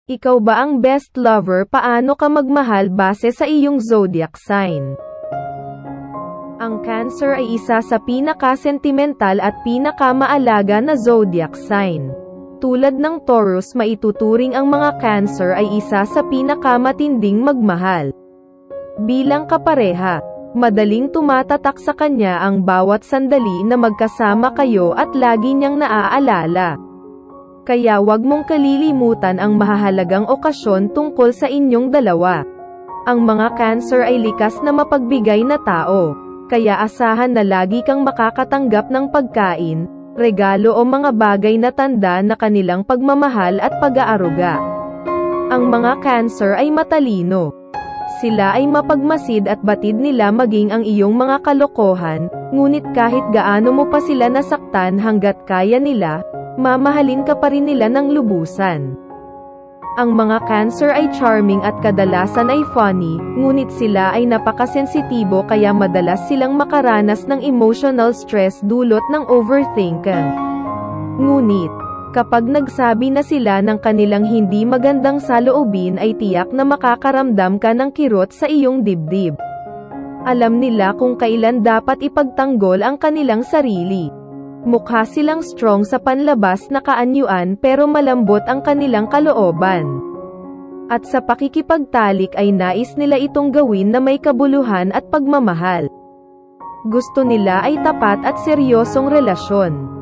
Ikaw ba ang best lover? Paano ka magmahal base sa iyong zodiac sign? Ang Cancer ay isa sa pinaka-sentimental at pinaka-maalaga na zodiac sign. Tulad ng Taurus, maituturing ang mga Cancer ay isa sa pinaka-matinding magmahal. Bilang kapareha, madaling tumatatak sa kanya ang bawat sandali na magkasama kayo at lagi niyang naaalala. Kaya wag mong kalilimutan ang mahahalagang okasyon tungkol sa inyong dalawa. Ang mga Cancer ay likas na mapagbigay na tao, kaya asahan na lagi kang makakatanggap ng pagkain, regalo o mga bagay na tanda na kanilang pagmamahal at pag-aaruga. Ang mga Cancer ay matalino. Sila ay mapagmasid at batid nila maging ang iyong mga kalokohan, ngunit kahit gaano mo pa sila nasaktan hanggat kaya nila, mamahalin ka pa rin nila ng lubusan. Ang mga Cancer ay charming at kadalasan ay funny, ngunit sila ay napakasensitibo kaya madalas silang makaranas ng emotional stress dulot ng overthinking. Ngunit, kapag nagsabi na sila ng kanilang hindi magandang saloobin ay tiyak na makakaramdam ka ng kirot sa iyong dibdib. Alam nila kung kailan dapat ipagtanggol ang kanilang sarili. Mukha silang strong sa panlabas na kaanyuan pero malambot ang kanilang kalooban. At sa pakikipagtalik ay nais nila itong gawin na may kabuluhan at pagmamahal. Gusto nila ay tapat at seryosong relasyon.